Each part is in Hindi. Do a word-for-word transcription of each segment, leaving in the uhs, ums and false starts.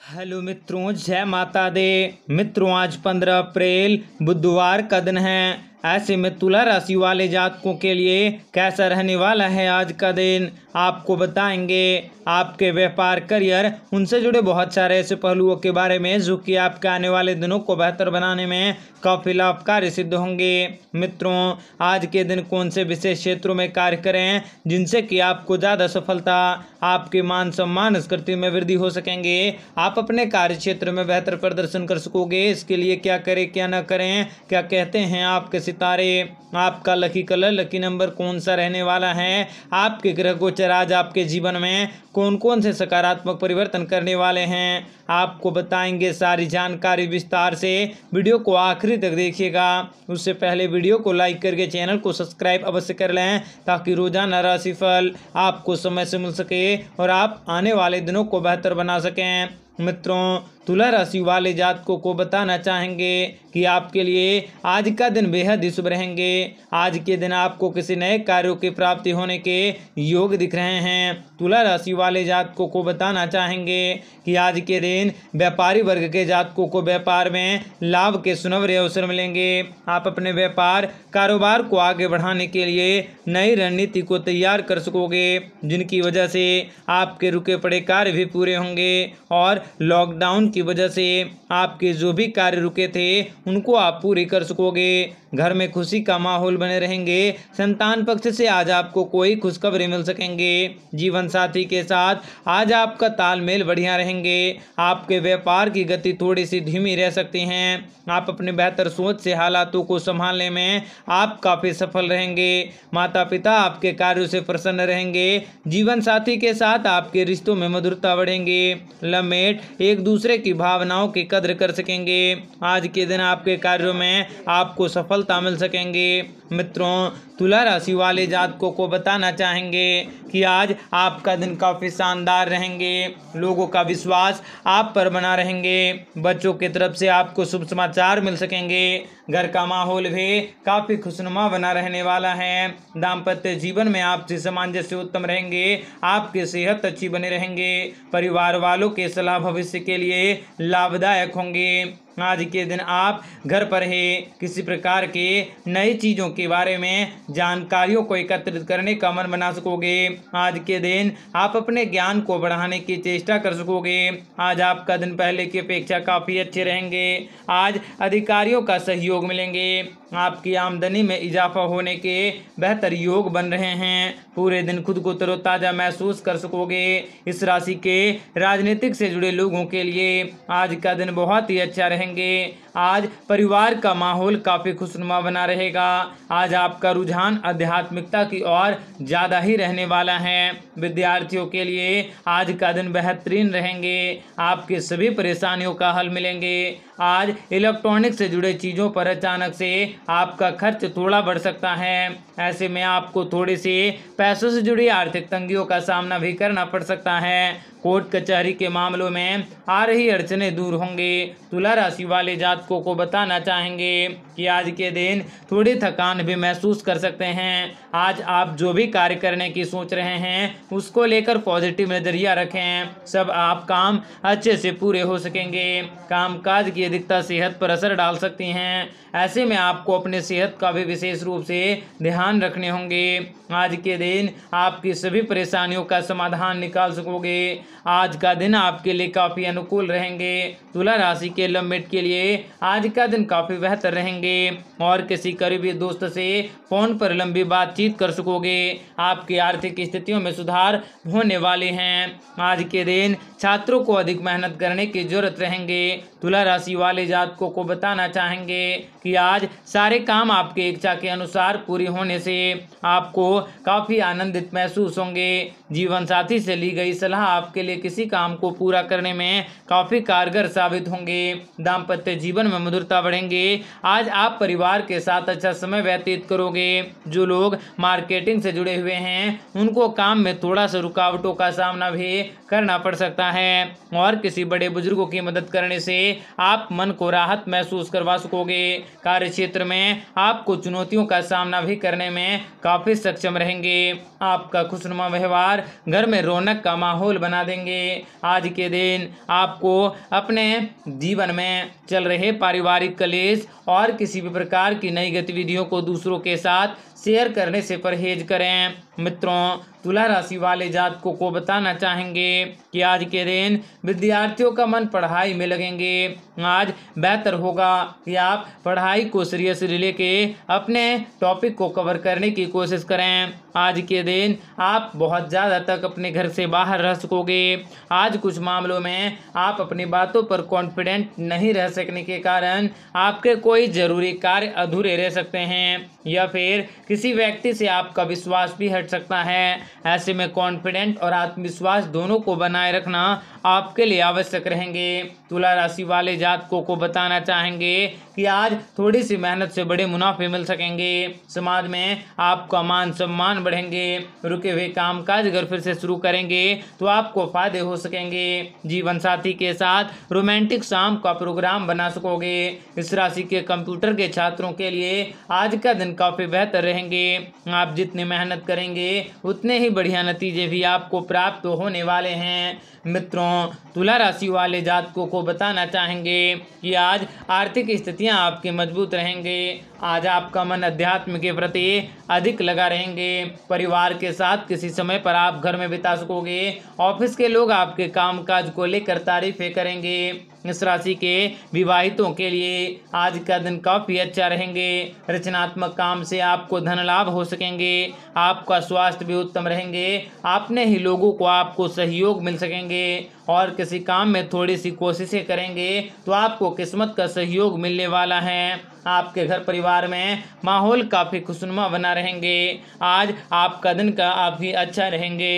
हेलो मित्रों, जय माता दे। मित्रों, आज पंद्रह अप्रैल बुधवार का दिन है। ऐसे में तुला राशि वाले जातकों के लिए कैसा रहने वाला है आज का दिन, आपको बताएंगे। आपके व्यापार, करियर, उनसे जुड़े बहुत सारे ऐसे पहलुओं के बारे में जो कि आपके आने वाले दिनों को बेहतर बनाने में काफी लाभकारी सिद्ध होंगे। मित्रों, आज के दिन कौन से विशेष क्षेत्रों में कार्य करें जिनसे कि आपको ज्यादा सफलता, आपके मान सम्मान, स्कृति में वृद्धि हो सकेंगे, आप अपने कार्य क्षेत्र में बेहतर प्रदर्शन कर सकोगे। इसके लिए क्या करें क्या न करें, क्या कहते हैं आपके सितारे। आपका लकी कलर, लकी नंबर कौन सा रहने वाला है, आपके ग्रह गोचर आज आपके जीवन में कौन कौन से सकारात्मक परिवर्तन करने वाले हैं, आपको बताएंगे। सारी जानकारी विस्तार से वीडियो को आखिरी तक देखिएगा। उससे पहले वीडियो को लाइक करके चैनल को सब्सक्राइब अवश्य कर लें ताकि रोजाना राशिफल आपको समय से मिल सके और आप आने वाले दिनों को बेहतर बना सकें। मित्रों, तुला राशि वाले जातकों को बताना चाहेंगे कि आपके लिए आज का दिन बेहद ही शुभ रहेंगे। आज के दिन आपको किसी नए कार्यों की प्राप्ति होने के योग दिख रहे हैं। तुला राशि वाले जातकों को बताना चाहेंगे कि आज के दिन व्यापारी वर्ग के जातकों को व्यापार में लाभ के सुनहरे अवसर मिलेंगे। आप अपने व्यापार, कारोबार को आगे बढ़ाने के लिए नई रणनीति को तैयार कर सकोगे, जिनकी वजह से आपके रुके पड़े कार्य भी पूरे होंगे और लॉकडाउन की वजह से आपके जो भी कार्य रुके थे उनको आप पूरी कर सकोगे। घर में खुशी का माहौल बने रहेंगे। संतान पक्ष से आज आपको कोई खुशखबरी मिल सकेंगे। जीवन साथी के साथ आज आपका तालमेल बढ़िया रहेंगे। आपके व्यापार की गति थोड़ी सी धीमी रह सकती हैं। आप अपने बेहतर सोच से हालातों को संभालने में आप काफी सफल रहेंगे। माता पिता आपके कार्यों से प्रसन्न रहेंगे। जीवन साथी के साथ आपके रिश्तों में मधुरता बढ़ेंगे। लवमेट एक दूसरे की भावनाओं की कद्र कर सकेंगे। आज के दिन आपके कार्यों में आपको सफलता मिल सकेंगे। मित्रों, तुला राशि वाले जातकों को बताना चाहेंगे कि आज आपका दिन काफी शानदार रहेंगे। लोगों का विश्वास आप पर बना रहेंगे। बच्चों की तरफ से आपको शुभ समाचार मिल सकेंगे। घर का माहौल भी काफी खुशनुमा बना रहने वाला है। दाम्पत्य जीवन में आपसी सामंजस्य उत्तम रहेंगे। आपकी सेहत अच्छी बने रहेंगे। परिवार वालों के सलाह भविष्य के लिए लाभदायक होंगे। आज के दिन आप घर पर ही किसी प्रकार के नई चीज़ों के बारे में जानकारियों को एकत्रित करने का मन बना सकोगे। आज के दिन आप अपने ज्ञान को बढ़ाने की चेष्टा कर सकोगे। आज आपका दिन पहले की अपेक्षा काफ़ी अच्छे रहेंगे। आज अधिकारियों का सहयोग मिलेंगे। आपकी आमदनी में इजाफा होने के बेहतर योग बन रहे हैं। पूरे दिन खुद को तरोताज़ा महसूस कर सकोगे। इस राशि के राजनीतिक से जुड़े लोगों के लिए आज का दिन बहुत ही अच्छा रहेंगे। आज परिवार का माहौल काफी खुशनुमा बना रहेगा। आज आपका रुझान आध्यात्मिकता की ओर ज्यादा ही रहने वाला है। विद्यार्थियों के लिए आज का दिन बेहतरीन रहेंगे। आपके सभी परेशानियों का हल मिलेंगे। आज इलेक्ट्रॉनिक से जुड़े चीजों पर अचानक से आपका खर्च थोड़ा बढ़ सकता है। ऐसे में आपको थोड़ी सी पैसों से जुड़ी आर्थिक तंगियों का सामना भी करना पड़ सकता है। कोर्ट कचहरी के मामलों में आ रही अड़चनें दूर होंगे। तुला राशि वाले जातकों को बताना चाहेंगे कि आज के दिन थोड़ी थकान भी महसूस कर सकते हैं। आज आप जो भी कार्य करने की सोच रहे हैं उसको लेकर पॉजिटिव नजरिया रखें। सब आप काम अच्छे से पूरे हो सकेंगे। कामकाज की अधिकता सेहत पर असर डाल सकती हैं। ऐसे में आपको अपने सेहत का भी विशेष रूप से ध्यान रखने होंगे। आज के दिन आपकी सभी परेशानियों का समाधान निकाल सकोगे। आज का दिन आपके लिए काफी अनुकूल रहेंगे। तुला राशि के लवमेट के लिए आज का दिन काफी बेहतर रहेंगे और किसी करीबी दोस्त से फोन पर लंबी बातचीत कर सकोगे। आपकी आर्थिक स्थितियों में सुधार होने वाले हैं। आज के दिन छात्रों को अधिक मेहनत करने की जरूरत रहेंगे। तुला राशि वाले जातकों को बताना चाहेंगे कि आज सारे काम आपके इच्छा के अनुसार पूरी होने से आपको काफी आनंदित महसूस होंगे। जीवन साथी से ली गई सलाह आपके लिए किसी काम को पूरा करने में काफी कारगर साबित होंगे। दाम्पत्य जीवन में मधुरता बढ़ेंगे। आज आप परिवार के साथ अच्छा समय व्यतीत करोगे। जो लोग मार्केटिंग से जुड़े हुए हैं उनको काम में थोड़ा सा रुकावटों का सामना भी करना पड़ सकता है और किसी बड़े बुजुर्गों की मदद करने से आप आप मन को राहत महसूस करवा सकोगे। कार्य क्षेत्र में आपको चुनौतियों का सामना भी करने में काफी सक्षम रहेंगे। आपका खुशनुमा व्यवहार घर में रौनक का माहौल बना देंगे। आज के दिन आपको अपने जीवन में चल रहे पारिवारिक कलेश और किसी भी प्रकार की नई गतिविधियों को दूसरों के साथ शेयर करने से परहेज करें। मित्रों, तुला राशि वाले जातकों को बताना चाहेंगे कि आज के दिन विद्यार्थियों का मन पढ़ाई में लगेंगे। आज बेहतर होगा कि आप पढ़ाई को सीरियसली लेके अपने टॉपिक को कवर करने की कोशिश करें। आज के दिन आप बहुत ज़्यादा तक अपने घर से बाहर रह सकोगे। आज कुछ मामलों में आप अपनी बातों पर कॉन्फिडेंट नहीं रह सकने के कारण आपके कोई ज़रूरी कार्य अधूरे रह सकते हैं या फिर किसी व्यक्ति से आपका विश्वास भी हट सकता है। ऐसे में कॉन्फिडेंट और आत्मविश्वास दोनों को बनाए रखना आपके लिए आवश्यक रहेंगे। तुला राशि वाले जातकों को बताना चाहेंगे कि आज थोड़ी सी मेहनत से बड़े मुनाफे मिल सकेंगे। समाज में आपका मान सम्मान बढ़ेंगे। रुके हुए कामकाज अगर फिर से शुरू करेंगे तो आपको फायदे हो सकेंगे। जीवन साथी के साथ रोमांटिक शाम का प्रोग्राम बना सकोगे। इस राशि के कंप्यूटर के छात्रों के लिए आज का दिन काफी बेहतर रहेंगे। आप जितनी मेहनत करेंगे उतने ही बढ़िया नतीजे भी आपको प्राप्त होने वाले हैं। मित्रों, तुला राशि वाले जातकों को बताना चाहेंगे कि आज आर्थिक स्थितियां आपकी मजबूत रहेंगे। आज आपका मन अध्यात्म के प्रति अधिक लगा रहेंगे। परिवार के साथ किसी समय पर आप घर में बिता सकोगे। ऑफिस के लोग आपके कामकाज को लेकर तारीफें करेंगे। इस राशि के विवाहितों के लिए आज का दिन काफी अच्छा रहेंगे। रचनात्मक काम से आपको धन लाभ हो सकेंगे। आपका स्वास्थ्य भी उत्तम रहेंगे। अपने ही लोगों को आपको सहयोग मिल सकेंगे और किसी काम में थोड़ी सी कोशिशें करेंगे तो आपको किस्मत का सहयोग मिलने वाला है। आपके घर परिवार में माहौल काफी खुशनुमा बना रहेंगे। आज आपका दिन काफी अच्छा रहेंगे।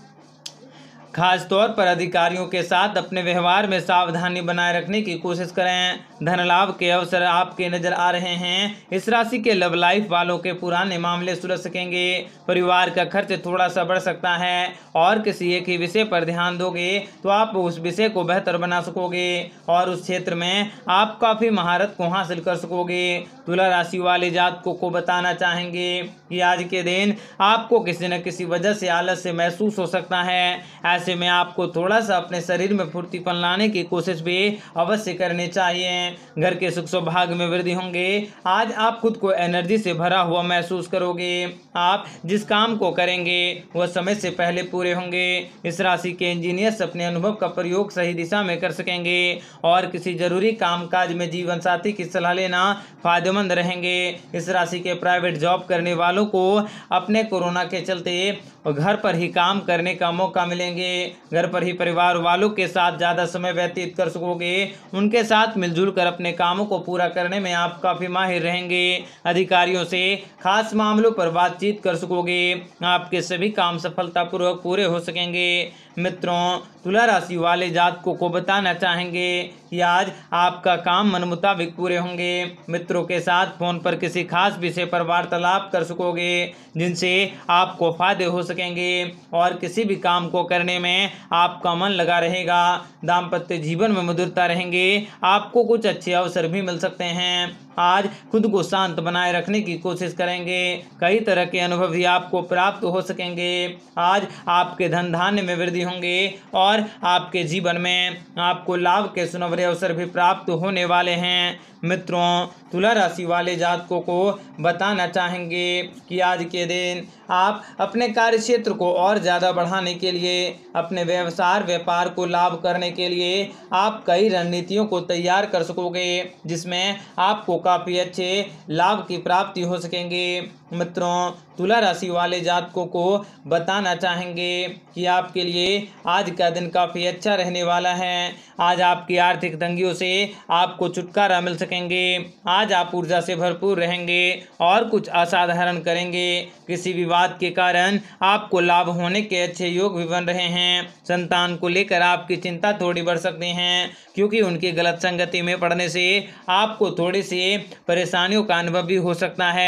खास तौर पर अधिकारियों के साथ अपने व्यवहार में सावधानी बनाए रखने की कोशिश करें। धन लाभ के अवसर आपके नजर आ रहे हैं। इस राशि के लव लाइफ वालों के पुराने मामले सुलझ सकेंगे। परिवार का खर्च थोड़ा सा बढ़ सकता है और किसी एक ही विषय पर ध्यान दोगे तो आप उस विषय को बेहतर बना सकोगे और उस क्षेत्र में आप काफी महारत को हासिल कर सकोगे। तुला राशि वाले जातकों को बताना चाहेंगे कि आज के दिन आपको किसी न किसी वजह से आलस्य महसूस हो सकता है। ऐसे में आपको थोड़ा सा अपने शरीर में फुर्तीपन लाने की कोशिश भी अवश्य करनी चाहिए। घर के सुख सौभाग्य में वृद्धि होंगे। आज आप खुद को एनर्जी से भरा हुआ महसूस करोगे। आप जिस काम को करेंगे वह समय से पहले पूरे होंगे। इस राशि के इंजीनियर्स अपने अनुभव का प्रयोग सही दिशा में कर सकेंगे और किसी जरूरी कामकाज में जीवन साथी की सलाह लेना फायदेमंद रहेंगे। इस राशि के प्राइवेट जॉब करने वालों को अपने कोरोना के चलते घर पर ही काम करने का मौका मिलेंगे। घर पर ही परिवार वालों के साथ ज्यादा समय व्यतीत कर सकोगे। उनके साथ मिलजुल कर अपने कामों को पूरा करने में आप काफी माहिर रहेंगे। अधिकारियों से खास मामलों पर बातचीत कर सकोगे। आपके सभी काम सफलतापूर्वक पूरे हो सकेंगे। मित्रों, तुला राशि वाले जातकों को बताना चाहेंगे कि आज आपका काम मन मुताबिक पूरे होंगे। मित्रों के साथ फोन पर किसी खास विषय पर वार्तालाप कर सकोगे जिनसे आपको फायदे हो सकेंगे और किसी भी काम को करने में आपका मन लगा रहेगा। दाम्पत्य जीवन में मधुरता रहेंगे। आपको कुछ अच्छे अवसर भी मिल सकते हैं। आज खुद को शांत बनाए रखने की कोशिश करेंगे। कई तरह के अनुभव भी आपको प्राप्त हो सकेंगे। आज आपके धन धान्य में वृद्धि होंगे और आपके जीवन में आपको लाभ के सुनहरे अवसर भी प्राप्त होने वाले हैं। मित्रों, तुला राशि वाले जातकों को बताना चाहेंगे कि आज के दिन आप अपने कार्य क्षेत्र को और ज़्यादा बढ़ाने के लिए, अपने व्यवसाय व्यापार को लाभ करने के लिए आप कई रणनीतियों को तैयार कर सकोगे जिसमें आपको काफ़ी अच्छे लाभ की प्राप्ति हो सकेंगे। मित्रों, तुला राशि वाले जातकों को बताना चाहेंगे कि आपके लिए आज का दिन काफ़ी अच्छा रहने वाला है। आज आपकी आर्थिक तंगियों से आपको छुटकारा मिल सकेंगे। आज आप ऊर्जा से भरपूर रहेंगे और कुछ असाधारण करेंगे। किसी विवाद के कारण आपको लाभ होने के अच्छे योग भी बन रहे हैं। संतान को लेकर आपकी चिंता थोड़ी बढ़ सकती हैं क्योंकि उनकी गलत संगति में पड़ने से आपको थोड़ी सी परेशानियों का अनुभव भी हो सकता है।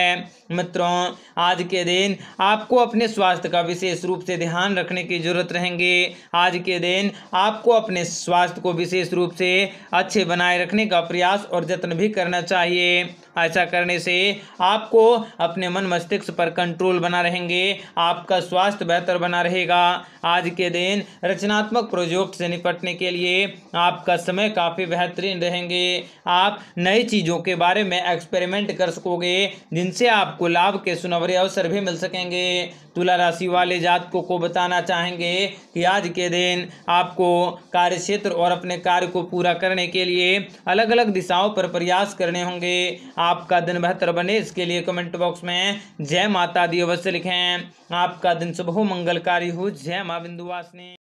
मित्रों, आज के दिन आपको अपने स्वास्थ्य का विशेष रूप से ध्यान रखने की जरूरत रहेंगे। आज के दिन आपको अपने स्वास्थ्य को विशेष रूप से अच्छे बनाए रखने का प्रयास और जत्न भी करना चाहिए। ऐसा करने से आपको अपने मन मस्तिष्क पर कंट्रोल बना रहेंगे, आपका स्वास्थ्य बेहतर बना रहेगा। आज के दिन रचनात्मक प्रोजेक्ट से निपटने के लिए आपका समय काफ़ी बेहतरीन रहेंगे। आप नई चीज़ों के बारे में एक्सपेरिमेंट कर सकोगे, जिनसे आपको लाभ के सुनहरे अवसर भी मिल सकेंगे। तुला राशि वाले जातकों को बताना चाहेंगे कि आज के दिन आपको कार्य क्षेत्र और अपने कार्य को पूरा करने के लिए अलग अलग दिशाओं पर प्रयास करने होंगे। आपका दिन बेहतर बने, इसके लिए कमेंट बॉक्स में जय माता दी अवश्य लिखें। आपका दिन शुभ हो, मंगलकारी हो। जय मां विंध्यवासिनी।